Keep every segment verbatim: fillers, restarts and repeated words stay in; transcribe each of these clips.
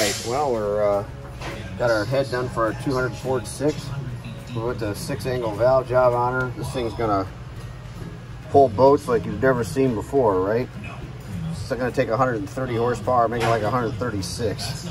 right, well, we're uh, got our head done for our two hundred forty-six. We went to six angle valve job on her. This thing's gonna pull boats like you've never seen before, right? It's gonna take one hundred thirty horsepower, make it like one hundred thirty-six.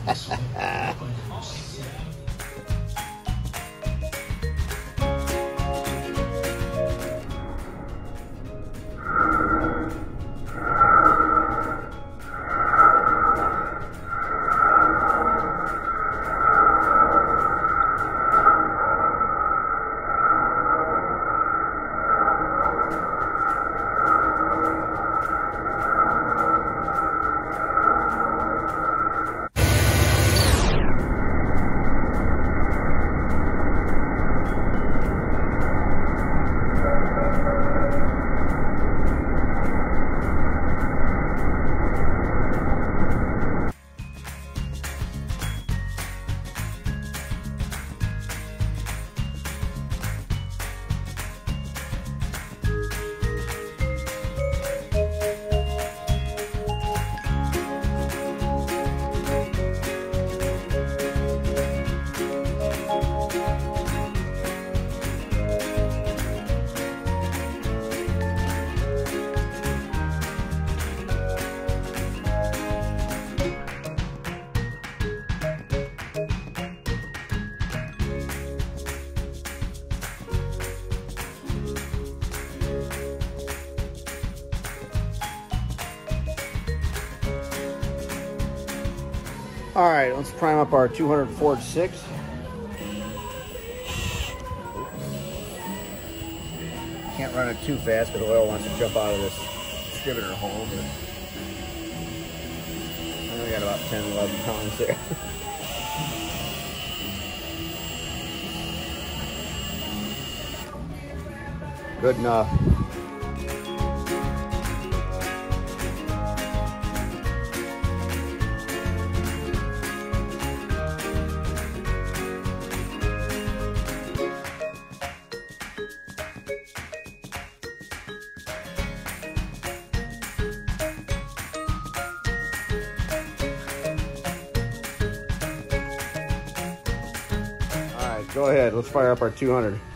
All right, let's prime up our two hundred forty-six. Can't run it too fast because oil wants to jump out of this distributor hole. But I only got about ten, eleven pounds there. Good enough. Go ahead, let's fire up our two hundred.